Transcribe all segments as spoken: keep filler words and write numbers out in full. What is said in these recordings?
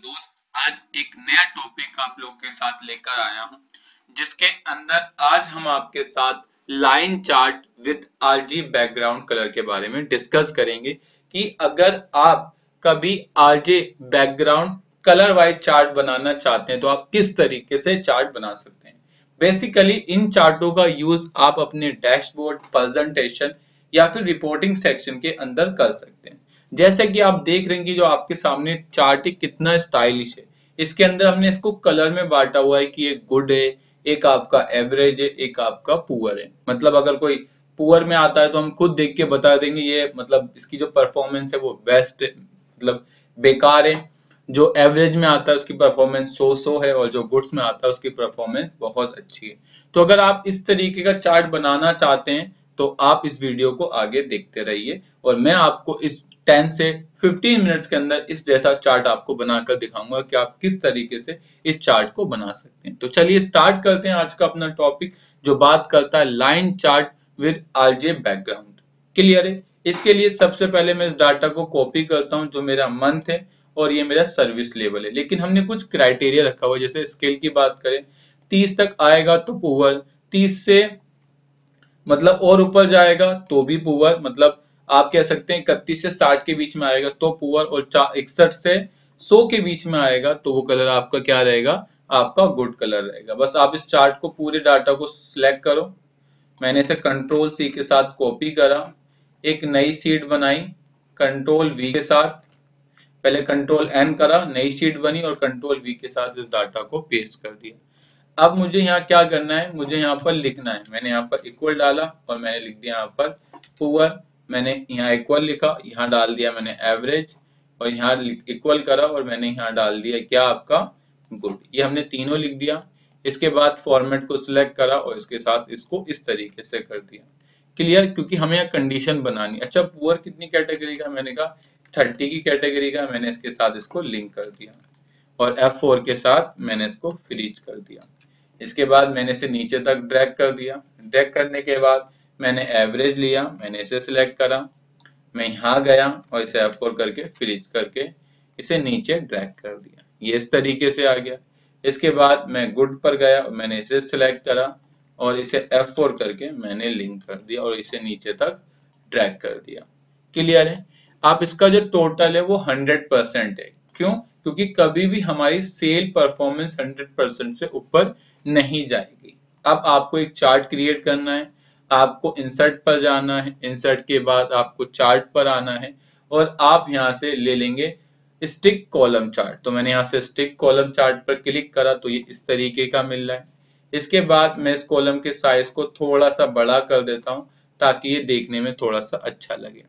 दोस्त, आज एक नया टॉपिक आप लोगों के साथ लेकर आया हूं, जिसके अंदर आज हम आपके साथ line chart with RG background colour के बारे में डिस्कस करेंगे कि अगर आप कभी RJ background colour wise chart बनाना चाहते हैं तो आप किस तरीके से चार्ट बना सकते हैं। बेसिकली इन चार्टों का यूज आप अपने डैशबोर्ड, प्रेजेंटेशन या फिर रिपोर्टिंग सेक्शन के अंदर कर सकते हैं। जैसे कि आप देख रहे हैं कि जो आपके सामने चार्ट है कितना स्टाइलिश है। इसके अंदर हमने इसको कलर में बांटा हुआ है कि एक गुड है, एक आपका एवरेज है, एक आपका पुअर है। मतलब अगर कोई पुअर में आता है तो हम खुद देख के बता देंगे ये मतलब इसकी जो परफॉर्मेंस है वो बेस्ट है, मतलब बेकार है। जो एवरेज में आता है उसकी परफॉर्मेंस सो सो है और जो गुड्स में आता है उसकी परफॉर्मेंस बहुत अच्छी है। तो अगर आप इस तरीके का चार्ट बनाना चाहते हैं तो आप इस वीडियो को आगे देखते रहिए और मैं आपको इस टेन से फिफ्टीन मिनट्स के अंदर इस जैसा चार्ट आपको बनाकर दिखाऊंगा कि आप किस तरीके से इस चार्ट को बना सकते हैं। तो चलिए स्टार्ट करते हैं आज का अपना टॉपिक, जो बात करता है line chart with RJ background. Clear है? इसके लिए सबसे पहले मैं इस डाटा को कॉपी करता हूं, जो मेरा मंथ है और ये मेरा सर्विस लेवल है। लेकिन हमने कुछ क्राइटेरिया रखा हुआ है, जैसे स्केल की बात करें तीस तक आएगा तो पुअर, तीस से मतलब और ऊपर जाएगा तो भी पुअर, मतलब आप कह सकते हैं इकतीस से साठ के बीच में आएगा तो पुअर, और इकसठ से सौ के बीच में आएगा तो वो कलर आपका क्या रहेगा, आपका गुड कलर रहेगा। बस आप इस चार्ट को पूरे डाटा को सिलेक्ट करो। मैंने इसे कंट्रोल सी के साथ कॉपी करा, एक नई शीट बनाई कंट्रोल वी के साथ, पहले कंट्रोल एन करा, नई शीट बनी और कंट्रोल वी के साथ इस डाटा को पेस्ट कर दिया। अब मुझे यहाँ क्या करना है, मुझे यहाँ पर लिखना है। मैंने यहाँ पर इक्वल डाला और मैंने लिख दिया यहाँ पर पुअर, मैंने यहाँ इक्वल लिखा, यहाँ डाल दिया मैंने एवरेज और यहाँ इक्वल करा और मैंने यहाँ डाल दिया क्या आपका गुड। ये हमने तीनों लिख दिया। इसके बाद फॉर्मेट को सिलेक्ट करा और इसके साथ इसको इस तरीके से कर दिया। क्लियर? क्योंकि हमें यहाँ कंडीशन बनानी। अच्छा पुअर कितनी कैटेगरी का, मैंने कहा थर्टी की कैटेगरी का। मैंने इसके साथ इसको लिंक कर दिया और एफ फोर के साथ मैंने इसको फ्रीज कर दिया। इसके बाद मैंने इसे नीचे तक ड्रैग कर दिया। ड्रैग करने के बाद मैंने एवरेज लिया, मैंने इसे सिलेक्ट करा, मैं यहाँ गया और इसे एफ फोर करके फ्रीज करके इसे नीचे ड्रैग कर दिया। ये इस तरीके से आ गया। इसके बाद मैं गुड पर गया और मैंने इसे सिलेक्ट करा और इसे एफ फोर करके मैंने लिंक कर दिया और इसे नीचे तक ड्रैग कर दिया। क्लियर है? आप इसका जो टोटल है वो हंड्रेड परसेंट है। क्यों? क्योंकि कभी भी हमारी सेल परफॉर्मेंस हंड्रेड परसेंट से ऊपर नहीं जाएगी। अब आपको एक चार्ट क्रिएट करना है, आपको इंसर्ट पर जाना है, इंसर्ट के बाद आपको चार्ट पर आना है और आप यहाँ से ले लेंगे स्टिक कॉलम चार्ट। तो मैंने यहाँ से स्टिक कॉलम चार्ट पर क्लिक करा तो ये इस तरीके का मिल रहा है। इसके बाद मैं इस कॉलम के साइज को थोड़ा सा बड़ा कर देता हूँ ताकि ये देखने में थोड़ा सा अच्छा लगे।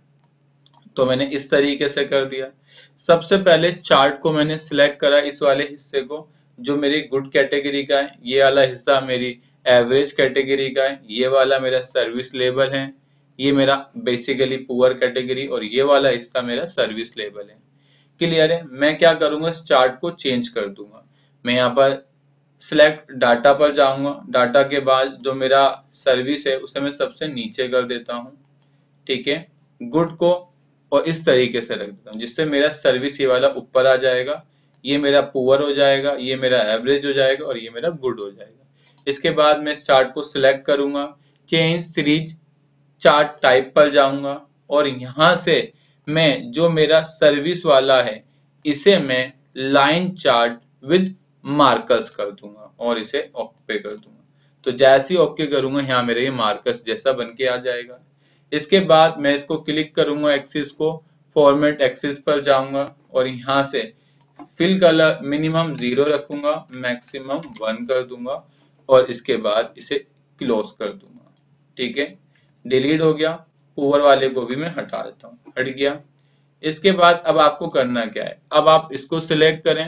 तो मैंने इस तरीके से कर दिया। सबसे पहले चार्ट को मैंने सिलेक्ट करा, इस वाले हिस्से को जो मेरी गुड कैटेगरी का है, ये वाला हिस्सा मेरी एवरेज कैटेगरी का है, ये वाला मेरा सर्विस लेवल है, ये मेरा बेसिकली पुअर कैटेगरी और ये वाला हिस्सा मेरा सर्विस लेवल है। क्लियर है? मैं क्या करूंगा, इस चार्ट को चेंज कर दूंगा। मैं यहाँ पर सिलेक्ट डाटा पर जाऊंगा, डाटा के बाद जो मेरा सर्विस है उसे मैं सबसे नीचे कर देता हूँ। ठीक है, गुड को और इस तरीके से रख देता हूँ जिससे मेरा सर्विस ये वाला ऊपर आ जाएगा, ये मेरा पुअर हो जाएगा, ये मेरा एवरेज हो जाएगा और ये मेरा गुड हो जाएगा। इसके बाद मैं इस चार्ट को सिलेक्ट करूंगा, चेंज सीरीज चार्ट टाइप पर जाऊंगा और यहां से मैं जो मेरा सर्विस वाला है इसे मैं लाइन चार्ट विद मार्कर्स कर दूंगा और इसे ओके कर दूंगा। तो जैसे ही ओके करूंगा यहाँ मेरे ये मार्कर्स जैसा बन के आ जाएगा। इसके बाद मैं इसको क्लिक करूंगा, एक्सिस को फॉर्मेट एक्सिस पर जाऊंगा और यहाँ से फिल कलर मिनिमम जीरो रखूंगा, मैक्सिमम वन कर दूंगा और इसके बाद इसे क्लोज कर दूंगा। ठीक है, डिलीट हो गया। पुअर वाले को भी मैं हटा देता हूँ, हट गया। इसके बाद अब आपको करना क्या है, अब आप इसको सिलेक्ट करें,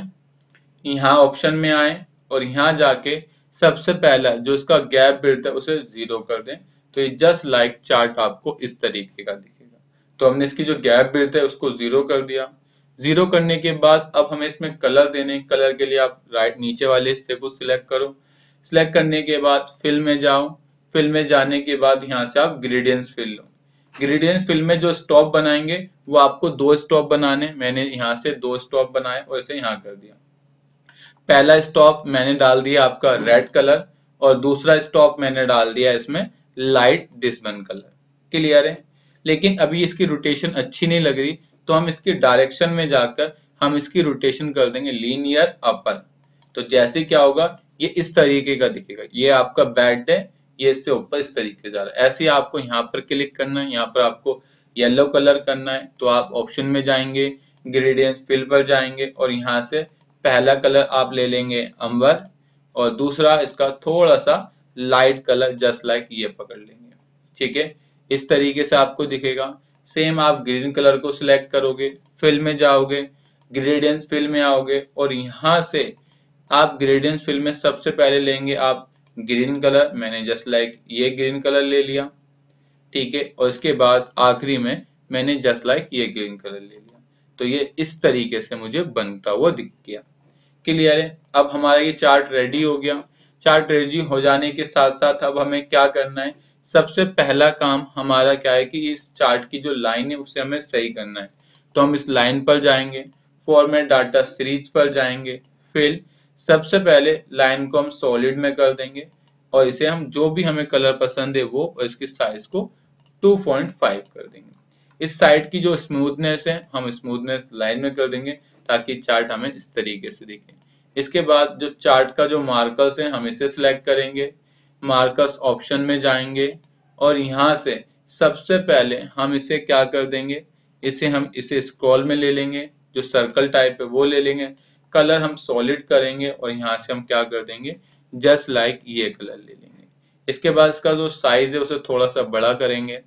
यहाँ ऑप्शन में आए और यहाँ जाके सबसे पहला जो इसका गैप विड्थ है उसे जीरो कर दें। तो ये जस्ट लाइक चार्ट आपको इस तरीके का दिखेगा। तो हमने इसकी जो गैप विड्थ है उसको जीरो कर दिया। जीरो करने के बाद अब हमें इसमें कलर देने, कलर के लिए आप राइट नीचे वाले हिस्से को सिलेक्ट करो। सिलेक्ट करने के बाद फिल में जाओ, फिल में जाने के बाद यहाँ से आप ग्रेडियंट्स फिल लो। ग्रेडियंट फिल में जो स्टॉप बनाएंगे वो आपको दो स्टॉप बनाने, मैंने यहाँ से दो स्टॉप बनाए और इसे यहाँ कर दिया। पहला स्टॉप मैंने डाल दिया आपका रेड कलर और दूसरा स्टॉप मैंने डाल दिया इसमें light this one colour. Clear है? लेकिन अभी इसकी रोटेशन अच्छी नहीं लग रही, तो हम इसकी डायरेक्शन में जाकर हम इसकी रोटेशन कर देंगे लीनियर अपर। तो जैसे क्या होगा, ये इस तरीके का दिखेगा, ये आपका बेड है, ये इससे ऊपर इस तरीके जा रहा है। ऐसे ही आपको यहाँ पर क्लिक करना है, यहाँ पर आपको येलो कलर करना है, तो आप ऑप्शन में जाएंगे, ग्रेडियंट फिल पर जाएंगे और यहाँ से पहला कलर आप ले लेंगे अंबर और दूसरा इसका थोड़ा सा लाइट कलर जस्ट लाइक ये पकड़ लेंगे। ठीक है, इस तरीके से आपको दिखेगा। सेम आप ग्रीन कलर को सिलेक्ट करोगे, फिल में जाओगे, ग्रेडियंट फिल में आओगे और यहाँ से आप ग्रेडियंट फिल में सबसे पहले लेंगे आप ग्रीन कलर, मैंने जस्ट लाइक ये ग्रीन कलर ले लिया। ठीक है, और इसके बाद आखिरी में मैंने जस्ट लाइक ये ग्रीन कलर ले लिया। तो ये इस तरीके से मुझे बनता हुआ दिख गया। क्लियर है? अब हमारा ये चार्ट रेडी हो गया। चार्ट रेडी हो जाने के साथ साथ अब हमें क्या करना है, सबसे पहला काम हमारा क्या है कि इस चार्ट की जो लाइन है उसे हमें सही करना है। तो हम इस लाइन पर जाएंगे, फॉर्मेट डाटा सीरीज पर जाएंगे, फिर सबसे पहले लाइन को हम सॉलिड में कर देंगे और इसे हम जो भी हमें कलर पसंद है वो और इसकी साइज को टू पॉइंट फाइव कर देंगे। इस साइड की जो स्मूथनेस है हम स्मूथनेस लाइन में कर देंगे ताकि चार्ट हमें इस तरीके से दिखे। इसके बाद जो चार्ट का जो मार्कर्स है हम इसे सिलेक्ट करेंगे, मार्कर्स ऑप्शन में जाएंगे और यहाँ से सबसे पहले हम इसे क्या कर देंगे, इसे हम इसे स्क्रॉल में ले लेंगे, जो सर्कल टाइप है वो ले लेंगे, कलर हम सॉलिड करेंगे और यहाँ से हम क्या कर देंगे जस्ट लाइक ये कलर ले लेंगे। इसके बाद इसका जो साइज है उसे थोड़ा सा बड़ा करेंगे,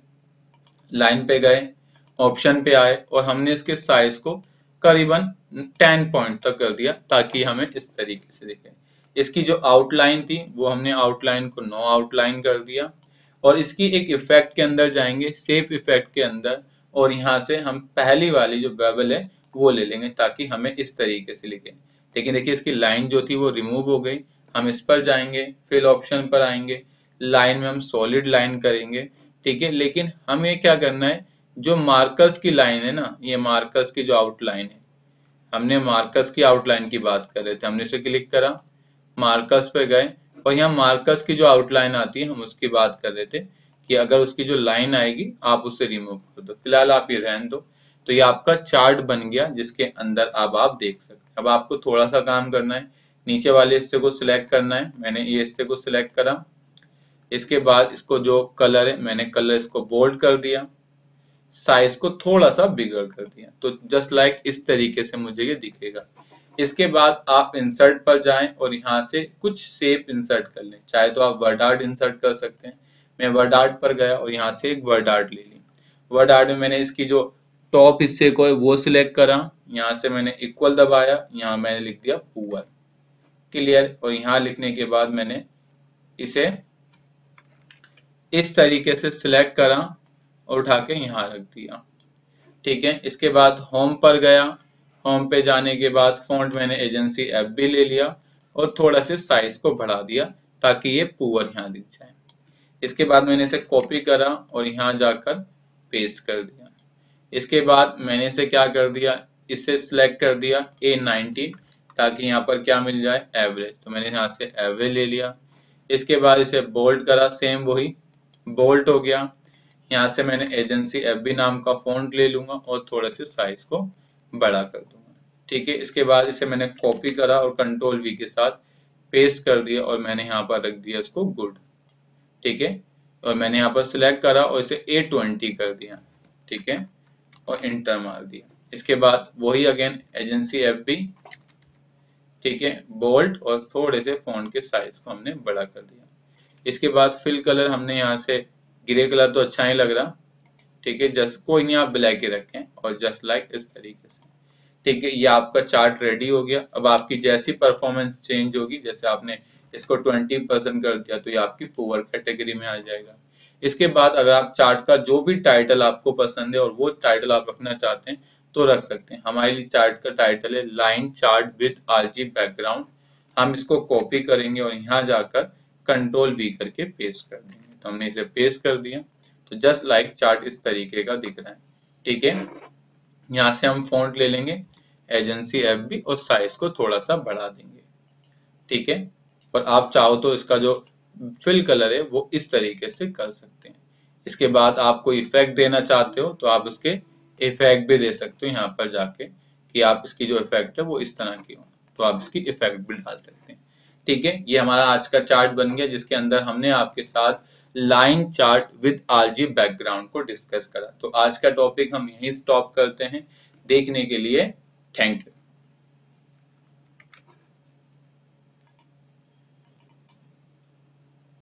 लाइन पे गए, ऑप्शन पे आए और हमने इसके साइज को करीबन टेन पॉइंट तक कर दिया ताकि हमें इस तरीके से दिखे। इसकी जो आउटलाइन थी वो हमने आउटलाइन को नो आउटलाइन कर दिया और इसकी एक इफेक्ट के अंदर जाएंगे, सेफ इफेक्ट के अंदर, और यहाँ से हम पहली वाली जो बेबल है वो ले लेंगे ताकि हमें इस तरीके से लिखे। लेकिन देखिए इसकी लाइन जो थी वो रिमूव हो गई। हम इस पर जाएंगे, फिल ऑप्शन पर आएंगे, लाइन में हम सॉलिड लाइन करेंगे। ठीक है, लेकिन हमें क्या करना है, जो मार्कर्स की लाइन है ना, ये मार्कर्स की जो आउटलाइन है, हमने मार्कर्स की आउटलाइन की बात कर रहे थे, हमने इसे क्लिक करा, मार्कर्स पे गए और यहाँ मार्कर्स की जो आउटलाइन आती है हम उसकी बात कर रहे थे कि अगर उसकी जो लाइन आएगी आप उसे रिमूव कर दो, फिलहाल आप ये रहने दो। तो ये आपका चार्ट बन गया जिसके अंदर अब आप देख सकते हैं। अब आपको थोड़ा सा काम करना है, नीचे वाले हिस्से को सिलेक्ट करना है, मैंने ये हिस्से को सिलेक्ट करा। इसके बाद इसको जो कलर है मैंने कलर इसको बोल्ड कर दिया, साइज को थोड़ा सा बिगर कर दिया, तो जस्ट लाइक इस तरीके से मुझे ये दिखेगा। इसके बाद आप इंसर्ट पर जाएं और यहाँ से कुछ शेप इंसर्ट कर लें, चाहे तो आप वर्ड आर्ट इंसर्ट कर सकते हैं। मैं वर्ड आर्ट पर गया और यहाँ से एक वर्ड आर्ट ले ली। वर्ड आर्ट में मैंने इसकी जो टॉप हिस्से को है वो सिलेक्ट करा, यहाँ से मैंने इक्वल दबाया, यहाँ मैंने लिख दिया पुअर। क्लियर? और यहाँ लिखने के बाद मैंने इसे इस तरीके से सिलेक्ट करा और उठा के यहाँ रख दिया। ठीक है, इसके बाद होम पर गया, होम पे जाने के बाद फॉन्ट मैंने एजेंसी एफ बी ले लिया और थोड़ा से साइज को बढ़ा दिया ताकि ये पुअर यहाँ दिख जाए। इसके बाद मैंने इसे कॉपी करा और यहाँ जाकर पेस्ट कर दिया। इसके बाद मैंने इसे क्या कर दिया, इसे सिलेक्ट कर दिया ए नाइनटीन ताकि यहाँ पर क्या मिल जाए एवरेज, तो मैंने यहाँ से एवरेज ले लिया। इसके बाद इसे बोल्ड करा, सेम वही बोल्ट हो गया। यहाँ से मैंने एजेंसी एफ बी नाम का फॉन्ट ले लूंगा और थोड़े से साइज को बड़ा कर दूंगा। ठीक है, इसके बाद इसे मैंने कॉपी करा और कंट्रोल वी के साथ पेस्ट कर दिया और मैंने यहाँ पर रख दिया इसको गुड। ठीक है, और मैंने यहाँ पर सिलेक्ट करा और इसे ए ट्वेंटी कर दिया। ठीक है, और इंटर मार दिया। इसके बाद वही अगेन एजेंसी एफ बी, ठीक है, बोल्ट और थोड़े से फॉन्ट के साइज को हमने बड़ा कर दिया। इसके बाद फिल कलर हमने यहाँ से ग्रे कलर तो अच्छा नहीं लग रहा, ठीक है, जस्ट कोई नहीं आप ब्लैक ही रखें और जस्ट लाइक इस तरीके से। ठीक है, ये आपका चार्ट रेडी हो गया। अब आपकी जैसी परफॉर्मेंस चेंज होगी, जैसे आपने इसको ट्वेंटी परसेंट कर दिया तो ये आपकी पुअर कैटेगरी में आ जाएगा। इसके बाद अगर आप चार्ट का जो भी टाइटल आपको पसंद है और वो टाइटल आप रखना चाहते हैं तो रख सकते हैं। हमारे लिए चार्ट का टाइटल है line chart with RG background. हम इसको कॉपी करेंगे और यहाँ जाकर कंट्रोल वी करके पेस्ट कर देंगे। तो हमने इसे पेस्ट कर दिया। तो जस्ट लाइक चार्ट इस तरीके का दिख रहा है। ठीक है, यहाँ से हम फॉन्ट ले लेंगे एजेंसी एफ बी और साइज को थोड़ा सा बढ़ा देंगे। ठीक है, और आप चाहो तो इसका जो फिल कलर है वो इस तरीके से कर सकते हैं। इसके बाद आप कोई इफेक्ट देना चाहते हो तो आप उसके इफेक्ट भी दे सकते हो यहाँ पर जाके, कि आप इसकी जो इफेक्ट है वो इस तरह की हो, तो आप इसकी इफेक्ट भी डाल सकते हैं। ठीक है, ये हमारा आज का चार्ट बन गया जिसके अंदर हमने आपके साथ line chart with RG background को डिस्कस करा। तो आज का टॉपिक हम यहीं स्टॉप करते हैं। देखने के लिए थैंक यू।